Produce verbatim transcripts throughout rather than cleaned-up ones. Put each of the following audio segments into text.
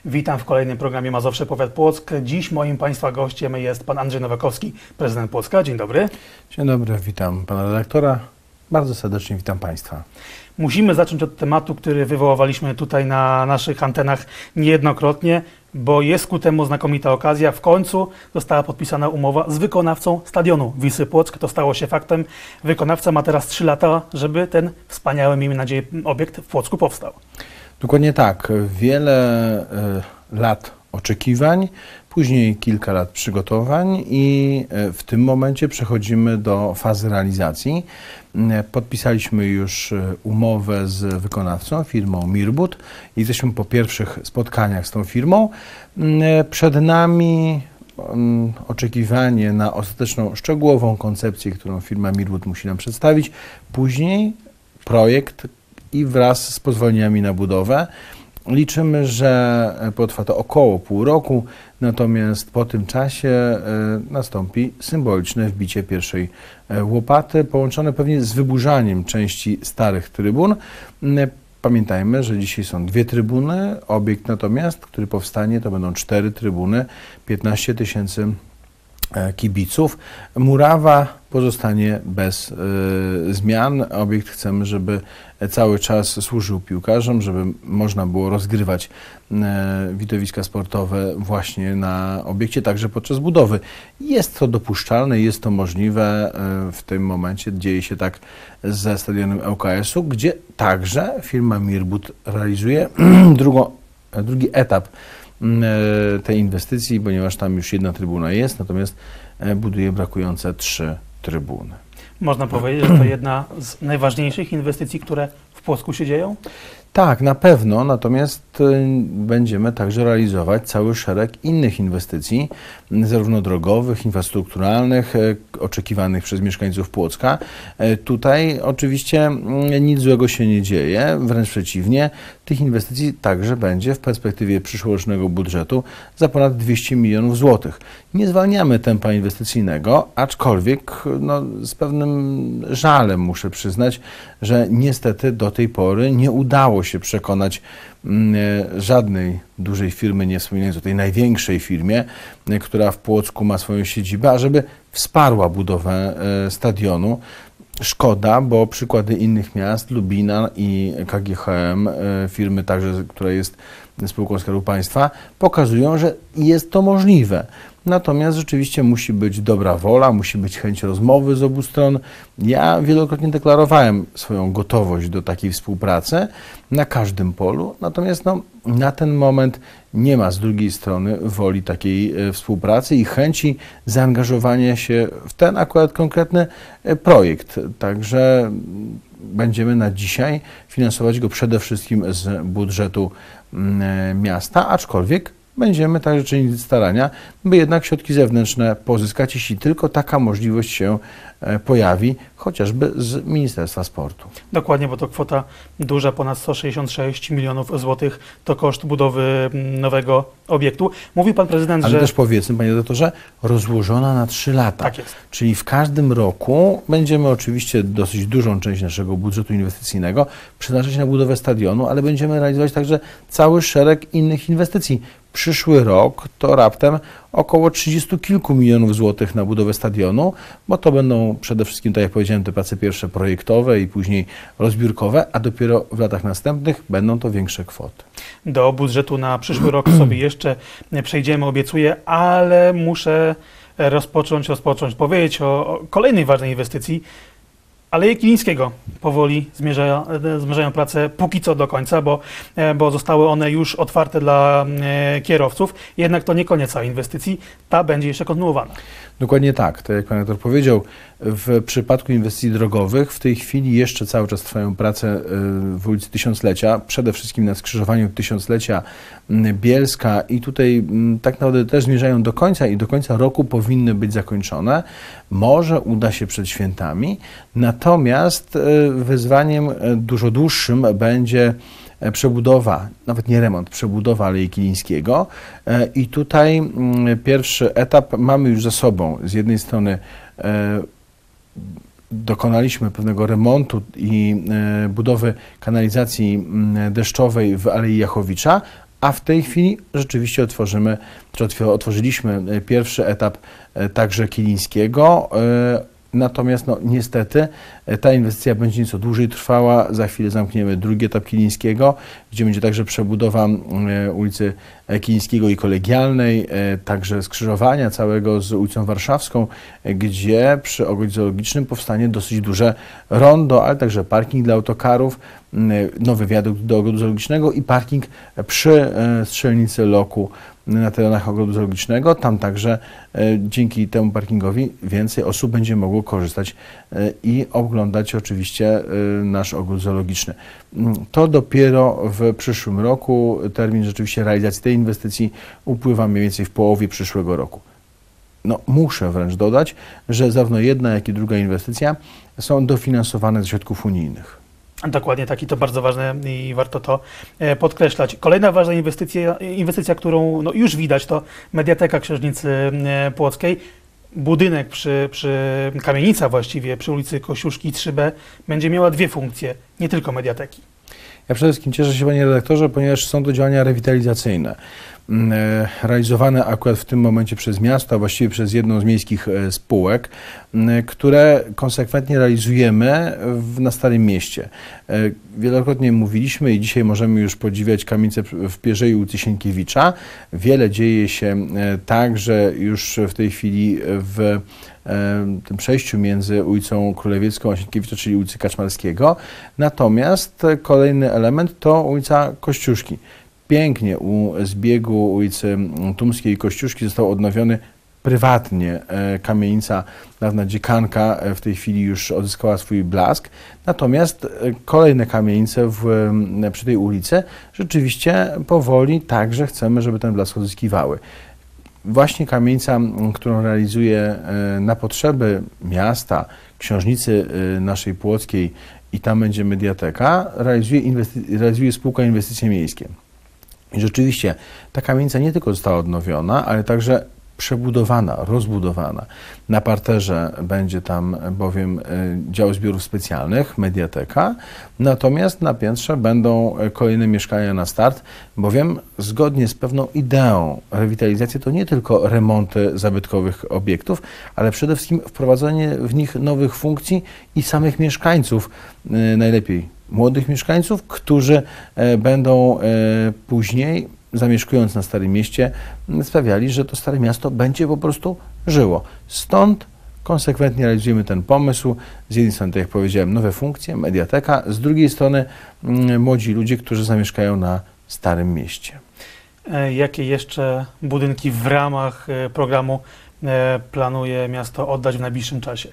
Witam w kolejnym programie Mazowsze Powiat Płock. Dziś moim Państwa gościem jest Pan Andrzej Nowakowski, prezydent Płocka. Dzień dobry. Dzień dobry, witam Pana redaktora. Bardzo serdecznie witam Państwa. Musimy zacząć od tematu, który wywoływaliśmy tutaj na naszych antenach niejednokrotnie, bo jest ku temu znakomita okazja. W końcu została podpisana umowa z wykonawcą stadionu Wisły Płock. To stało się faktem. Wykonawca ma teraz trzy lata, żeby ten wspaniały, miejmy nadzieję, obiekt w Płocku powstał. Dokładnie tak. Wiele y, lat oczekiwań, później kilka lat przygotowań i y, w tym momencie przechodzimy do fazy realizacji. Y, podpisaliśmy już y, umowę z wykonawcą, firmą Mirbut. Jesteśmy po pierwszych spotkaniach z tą firmą. Y, przed nami y, oczekiwanie na ostateczną, szczegółową koncepcję, którą firma Mirbut musi nam przedstawić. Później projekt i wraz z pozwoleniami na budowę. Liczymy, że potrwa to około pół roku, natomiast po tym czasie y, nastąpi symboliczne wbicie pierwszej y, łopaty, połączone pewnie z wyburzaniem części starych trybun. Y, pamiętajmy, że dzisiaj są dwie trybuny, obiekt natomiast, który powstanie, to będą cztery trybuny, piętnaście tysięcy kibiców. Murawa pozostanie bez y, zmian. Obiekt chcemy, żeby cały czas służył piłkarzom, żeby można było rozgrywać y, widowiska sportowe właśnie na obiekcie, także podczas budowy. Jest to dopuszczalne, jest to możliwe. Y, w tym momencie dzieje się tak ze stadionem L K S u, gdzie także firma Mirbut realizuje drugą, drugi etap tej inwestycji, ponieważ tam już jedna trybuna jest, natomiast buduje brakujące trzy trybuny. Można powiedzieć, że to jedna z najważniejszych inwestycji, które w Płocku się dzieją? Tak, na pewno, natomiast będziemy także realizować cały szereg innych inwestycji, zarówno drogowych, infrastrukturalnych, oczekiwanych przez mieszkańców Płocka. Tutaj oczywiście nic złego się nie dzieje, wręcz przeciwnie, tych inwestycji także będzie w perspektywie przyszłorocznego budżetu za ponad dwieście milionów złotych. Nie zwalniamy tempa inwestycyjnego, aczkolwiek no, z pewnym żalem muszę przyznać, że niestety do tej pory nie udało się przekonać żadnej dużej firmy, nie wspominając o tej największej firmie, która w Płocku ma swoją siedzibę, ażeby wsparła budowę stadionu. Szkoda, bo przykłady innych miast, Lubina i K G H M, firmy także, która jest spółką Skarbu Państwa, pokazują, że jest to możliwe. Natomiast rzeczywiście musi być dobra wola, musi być chęć rozmowy z obu stron. Ja wielokrotnie deklarowałem swoją gotowość do takiej współpracy na każdym polu, natomiast no, na ten moment nie ma z drugiej strony woli takiej e, współpracy i chęci zaangażowania się w ten akurat konkretny e, projekt. Także będziemy na dzisiaj finansować go przede wszystkim z budżetu e, miasta, aczkolwiek będziemy także czynić starania, by jednak środki zewnętrzne pozyskać, jeśli tylko taka możliwość się pojawi, chociażby z Ministerstwa Sportu. Dokładnie, bo to kwota duża, ponad sto sześćdziesiąt sześć milionów złotych to koszt budowy nowego obiektu. Mówił Pan Prezydent, Ale że... Ale też powiedzmy, Panie Doktorze, rozłożona na trzy lata. Tak jest. Czyli w każdym roku będziemy oczywiście dosyć dużą część naszego budżetu inwestycyjnego przeznaczać na budowę stadionu, ale będziemy realizować także cały szereg innych inwestycji. Przyszły rok to raptem około trzydziestu kilku milionów złotych na budowę stadionu, bo to będą przede wszystkim, tak jak powiedziałem, te prace pierwsze projektowe i później rozbiórkowe, a dopiero w latach następnych będą to większe kwoty. Do budżetu na przyszły rok sobie jeszcze przejdziemy, obiecuję, ale muszę rozpocząć, rozpocząć, powiedzieć o, o kolejnej ważnej inwestycji. Aleje Kilińskiego powoli zmierza, zmierzają prace póki co do końca, bo, bo zostały one już otwarte dla e, kierowców. Jednak to nie koniec całej inwestycji, ta będzie jeszcze kontynuowana. Dokładnie tak. Tak jak Pan redaktor powiedział, w przypadku inwestycji drogowych w tej chwili jeszcze cały czas trwają prace w ulicy Tysiąclecia, przede wszystkim na skrzyżowaniu Tysiąclecia Bielska i tutaj tak naprawdę też zmierzają do końca i do końca roku powinny być zakończone. Może uda się przed świętami, natomiast wyzwaniem dużo dłuższym będzie przebudowa, nawet nie remont, przebudowa Alei Kilińskiego i tutaj pierwszy etap mamy już za sobą. Z jednej strony dokonaliśmy pewnego remontu i budowy kanalizacji deszczowej w Alei Jachowicza, a w tej chwili rzeczywiście otworzymy, czy otworzyliśmy pierwszy etap także Kilińskiego. Natomiast no, niestety ta inwestycja będzie nieco dłużej trwała. Za chwilę zamkniemy drugi etap Kilińskiego, gdzie będzie także przebudowa e, ulicy Kilińskiego i Kolegialnej, e, także skrzyżowania całego z ulicą Warszawską, e, gdzie przy ogrodzie zoologicznym powstanie dosyć duże rondo, ale także parking dla autokarów, e, nowy wiadukt do ogrodu zoologicznego i parking przy e, strzelnicy loku na terenach ogrodu zoologicznego. Tam także e, dzięki temu parkingowi więcej osób będzie mogło korzystać e, i oglądać oczywiście e, nasz ogród zoologiczny. To dopiero w przyszłym roku. Termin rzeczywiście realizacji tej inwestycji upływa mniej więcej w połowie przyszłego roku. No, muszę wręcz dodać, że zarówno jedna, jak i druga inwestycja są dofinansowane ze środków unijnych. Dokładnie tak i to bardzo ważne i warto to podkreślać. Kolejna ważna inwestycja, inwestycja którą no już widać, to Mediateka Książnicy Płockiej. Budynek przy, przy kamienica właściwie przy ulicy Kościuszki trzy B będzie miała dwie funkcje, nie tylko mediateki. Ja przede wszystkim cieszę się, panie redaktorze, ponieważ są to działania rewitalizacyjne, realizowane akurat w tym momencie przez miasto, a właściwie przez jedną z miejskich spółek, które konsekwentnie realizujemy w, na Starym Mieście. Wielokrotnie mówiliśmy i dzisiaj możemy już podziwiać kamienicę w Pierzei ulicy Sienkiewicza. Wiele dzieje się także już w tej chwili w tym przejściu między ulicą Królewiecką a Sienkiewicza, czyli ulicy Kaczmarskiego. Natomiast kolejny element to ulica Kościuszki. Pięknie u zbiegu ulicy Tumskiej i Kościuszki został odnowiony prywatnie kamienica, dawna dziekanka w tej chwili już odzyskała swój blask. Natomiast kolejne kamienice w, przy tej ulicy rzeczywiście powoli także chcemy, żeby ten blask odzyskiwały. Właśnie kamienica, którą realizuję na potrzeby miasta, książnicy naszej płockiej i tam będzie mediateka, realizuje, realizuje spółka Inwestycje Miejskie. I rzeczywiście ta kamienica nie tylko została odnowiona, ale także przebudowana, rozbudowana. Na parterze będzie tam bowiem dział zbiorów specjalnych, mediateka, natomiast na piętrze będą kolejne mieszkania na start, bowiem zgodnie z pewną ideą rewitalizacji to nie tylko remonty zabytkowych obiektów, ale przede wszystkim wprowadzenie w nich nowych funkcji i samych mieszkańców, najlepiej młodych mieszkańców, którzy będą później, zamieszkując na Starym Mieście, sprawiali, że to Stare Miasto będzie po prostu żyło. Stąd konsekwentnie realizujemy ten pomysł. Z jednej strony, tak jak powiedziałem, nowe funkcje, mediateka, z drugiej strony młodzi ludzie, którzy zamieszkają na Starym Mieście. Jakie jeszcze budynki w ramach programu planuje miasto oddać w najbliższym czasie?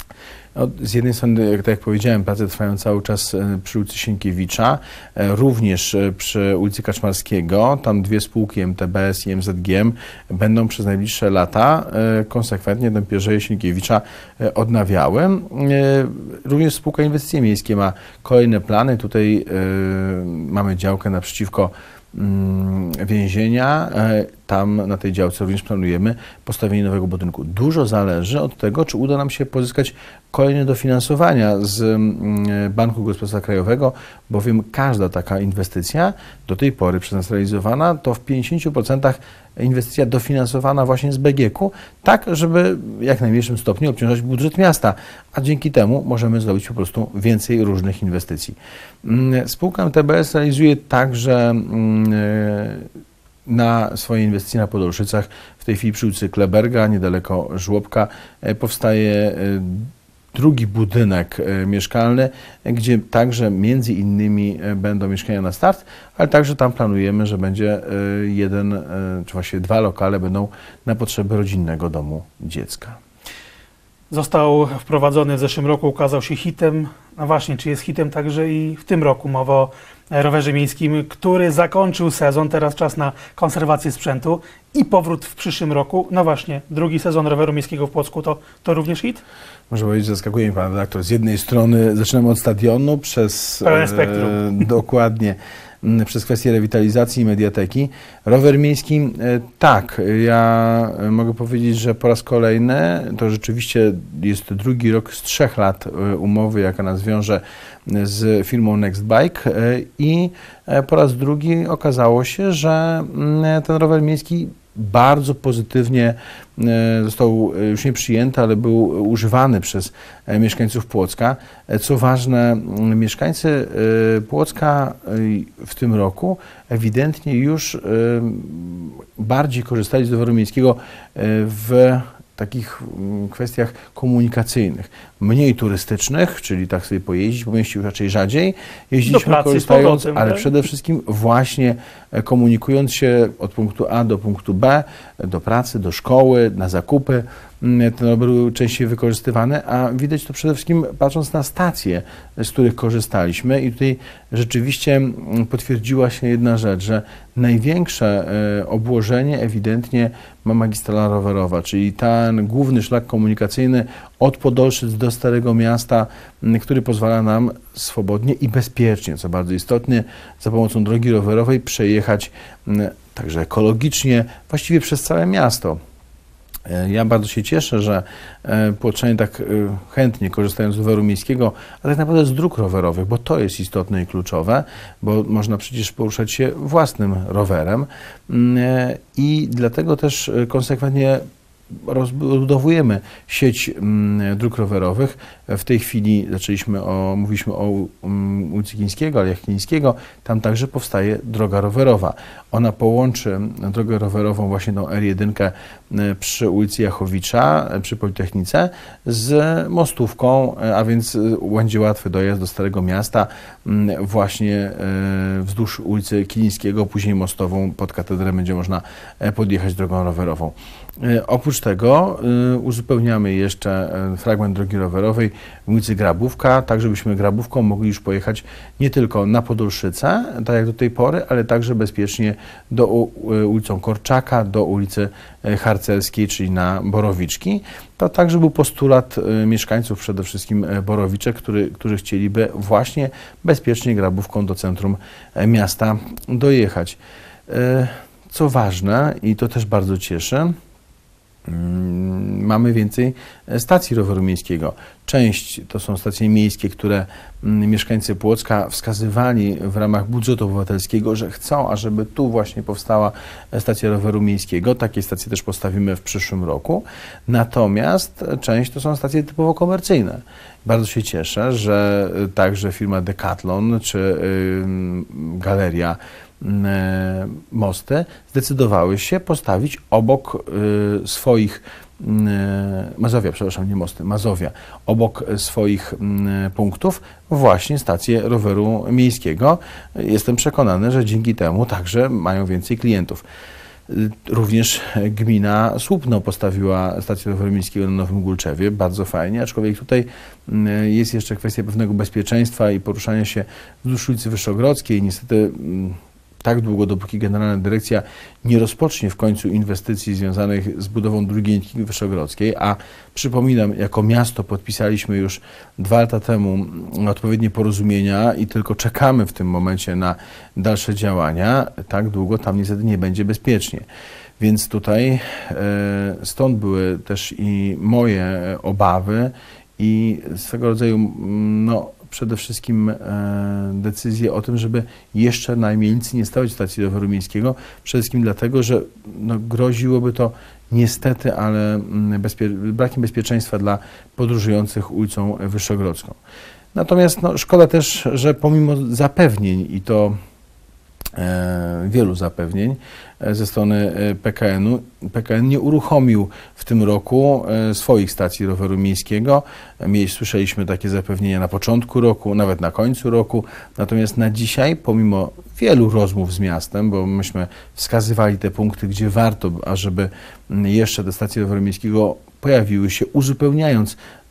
No, z jednej strony, tak jak powiedziałem, prace trwają cały czas przy ulicy Sienkiewicza, również przy ulicy Kaczmarskiego. Tam dwie spółki M T B S i M Z G M będą przez najbliższe lata konsekwentnie tę Pierzeję Sienkiewicza odnawiały. Również spółka Inwestycje Miejskie ma kolejne plany. Tutaj mamy działkę naprzeciwko więzienia. Tam na tej działce również planujemy postawienie nowego budynku. Dużo zależy od tego, czy uda nam się pozyskać kolejne dofinansowania z Banku Gospodarstwa Krajowego, bowiem każda taka inwestycja do tej pory przez nas realizowana to w pięćdziesięciu procentach inwestycja dofinansowana właśnie z B G K u, tak żeby w jak najmniejszym stopniu obciążać budżet miasta, a dzięki temu możemy zrobić po prostu więcej różnych inwestycji. Spółka M T B S realizuje także na swoje inwestycje na Podolszycach. W tej chwili przy ulicy Kleberga, niedaleko Żłobka, powstaje drugi budynek mieszkalny, gdzie także między innymi będą mieszkania na start, ale także tam planujemy, że będzie jeden, czy właściwie dwa lokale będą na potrzeby rodzinnego domu dziecka. Został wprowadzony w zeszłym roku, ukazał się hitem. No właśnie, czy jest hitem także i w tym roku? Mowa o rowerze miejskim, który zakończył sezon, teraz czas na konserwację sprzętu i powrót w przyszłym roku. No właśnie, drugi sezon roweru miejskiego w Płocku to, to również hit? Może powiedzieć, zaskakuje mnie pan redaktor. Z jednej strony zaczynamy od stadionu przez pełen spektrum. E, dokładnie przez kwestię rewitalizacji i mediateki. Rower miejski, tak, ja mogę powiedzieć, że po raz kolejny, to rzeczywiście jest drugi rok z trzech lat umowy, jaka nas wiąże z firmą Nextbike i po raz drugi okazało się, że ten rower miejski bardzo pozytywnie został już nie przyjęty, ale był używany przez mieszkańców Płocka. Co ważne, mieszkańcy Płocka w tym roku ewidentnie już bardziej korzystali z roweru miejskiego w takich kwestiach komunikacyjnych, mniej turystycznych, czyli tak sobie pojeździć, po mieście już raczej rzadziej jeździliśmy, pracy, korzystając, powrotem, ale tak? przede wszystkim właśnie komunikując się od punktu A do punktu B, do pracy, do szkoły, na zakupy. Ten rower był częściej wykorzystywany, a widać to przede wszystkim patrząc na stacje, z których korzystaliśmy i tutaj rzeczywiście potwierdziła się jedna rzecz, że największe obłożenie ewidentnie ma magistrala rowerowa, czyli ten główny szlak komunikacyjny od Podolszyc do Starego Miasta, który pozwala nam swobodnie i bezpiecznie, co bardzo istotne, za pomocą drogi rowerowej przejechać także ekologicznie, właściwie przez całe miasto. Ja bardzo się cieszę, że płoczanie tak chętnie korzystają z roweru miejskiego, a tak naprawdę z dróg rowerowych, bo to jest istotne i kluczowe, bo można przecież poruszać się własnym rowerem i dlatego też konsekwentnie rozbudowujemy sieć dróg rowerowych. W tej chwili zaczęliśmy o, mówiliśmy o ulicy Kińskiego, Alei Kińskiego. Tam także powstaje droga rowerowa. Ona połączy drogę rowerową, właśnie tą R jeden przy ulicy Jachowicza, przy Politechnice, z mostówką, a więc będzie łatwy dojazd do Starego Miasta właśnie wzdłuż ulicy Kilińskiego, później mostową pod katedrę będzie można podjechać drogą rowerową. Oprócz tego y, uzupełniamy jeszcze fragment drogi rowerowej w ulicy Grabówka, tak żebyśmy Grabówką mogli już pojechać nie tylko na Podolszyce, tak jak do tej pory, ale także bezpiecznie do y, ulicą Korczaka, do ulicy Harcerskiej, czyli na Borowiczki. To także był postulat y, mieszkańców, przede wszystkim Borowiczek, który, którzy chcieliby właśnie bezpiecznie Grabówką do centrum miasta dojechać. Y, co ważne, i to też bardzo cieszy, mamy więcej stacji roweru miejskiego. Część to są stacje miejskie, które mieszkańcy Płocka wskazywali w ramach budżetu obywatelskiego, że chcą, ażeby tu właśnie powstała stacja roweru miejskiego. Takie stacje też postawimy w przyszłym roku. Natomiast część to są stacje typowo komercyjne. Bardzo się cieszę, że także firma Decathlon czy y, Galeria Mosty zdecydowały się postawić obok y, swoich y, Mazowia, przepraszam, nie Mosty, Mazowia, obok swoich y, punktów właśnie stację roweru miejskiego. Jestem przekonany, że dzięki temu także mają więcej klientów. Również gmina Słupno postawiła stację roweru miejskiego na Nowym Gulczewie, bardzo fajnie, aczkolwiek tutaj jest jeszcze kwestia pewnego bezpieczeństwa i poruszania się wzdłuż ulicy Wyszogrodzkiej. Niestety tak długo, dopóki Generalna Dyrekcja nie rozpocznie w końcu inwestycji związanych z budową drugiej nitki Wyszogrodzkiej, a przypominam, jako miasto podpisaliśmy już dwa lata temu odpowiednie porozumienia i tylko czekamy w tym momencie na dalsze działania, tak długo tam niestety nie będzie bezpiecznie. Więc tutaj e, stąd były też i moje obawy i swego rodzaju no, przede wszystkim e, decyzję o tym, żeby jeszcze na Mielnicy nie stawiać stacji roweru miejskiego. Przede wszystkim dlatego, że no, groziłoby to niestety, ale bezpie brakiem bezpieczeństwa dla podróżujących ulicą Wyszogrodzką. Natomiast no, szkoda też, że pomimo zapewnień i to e, wielu zapewnień ze strony P K N-u, P K N nie uruchomił w tym roku swoich stacji roweru miejskiego. Słyszeliśmy takie zapewnienia na początku roku, nawet na końcu roku. Natomiast na dzisiaj, pomimo wielu rozmów z miastem, bo myśmy wskazywali te punkty, gdzie warto, ażeby jeszcze te stacje roweru miejskiego pojawiły się, uzupełniając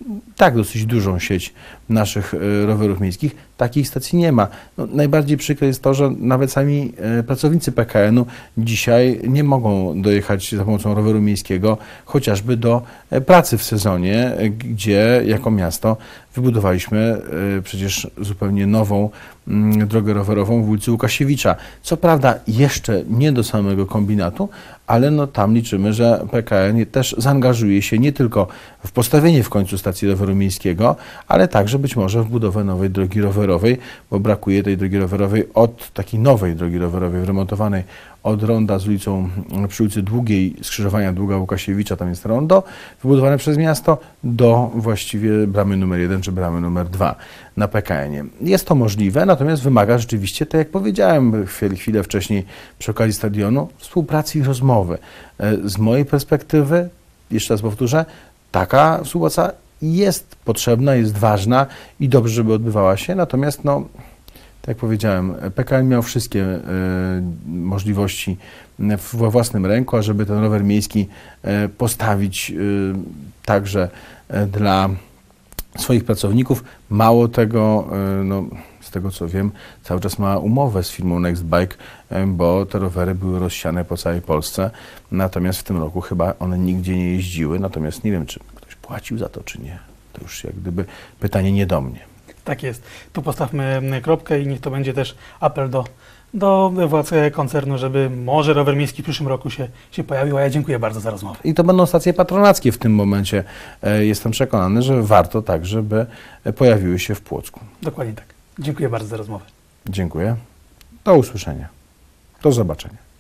tak dosyć dużą sieć naszych e, rowerów miejskich. Takich stacji nie ma. No, najbardziej przykre jest to, że nawet sami e, pracownicy P K N-u dzisiaj nie mogą dojechać za pomocą roweru miejskiego chociażby do e, pracy w sezonie, e, gdzie jako miasto wybudowaliśmy e, przecież zupełnie nową m, drogę rowerową w ulicy Łukasiewicza. Co prawda jeszcze nie do samego kombinatu, ale no tam liczymy, że P K N też zaangażuje się nie tylko w postawienie w końcu stacji roweru miejskiego, ale także być może w budowę nowej drogi rowerowej, bo brakuje tej drogi rowerowej od takiej nowej drogi rowerowej wyremontowanej od ronda z ulicą, przy ulicy Długiej, skrzyżowania Długa Łukasiewicza, tam jest rondo, wybudowane przez miasto, do właściwie bramy numer jeden czy bramy numer dwa na P K N-ie. Jest to możliwe, natomiast wymaga rzeczywiście, tak jak powiedziałem chwilę, chwilę wcześniej przy okazji stadionu, współpracy i rozmowy. Z mojej perspektywy, jeszcze raz powtórzę, taka współpraca jest potrzebna, jest ważna i dobrze, żeby odbywała się, natomiast no, tak jak powiedziałem, P K N miał wszystkie y, możliwości we własnym ręku, ażeby ten rower miejski y, postawić y, także y, dla swoich pracowników. Mało tego, y, no, z tego co wiem, cały czas ma umowę z firmą Nextbike, y, bo te rowery były rozsiane po całej Polsce, natomiast w tym roku chyba one nigdzie nie jeździły, natomiast nie wiem, czy ktoś płacił za to, czy nie. To już jak gdyby pytanie nie do mnie. Tak jest. Tu postawmy kropkę i niech to będzie też apel do, do władz koncernu, żeby może rower miejski w przyszłym roku się, się pojawił, a ja dziękuję bardzo za rozmowę. I to będą stacje patronackie w tym momencie. Jestem przekonany, że warto tak, żeby pojawiły się w Płocku. Dokładnie tak. Dziękuję bardzo za rozmowę. Dziękuję. Do usłyszenia. Do zobaczenia.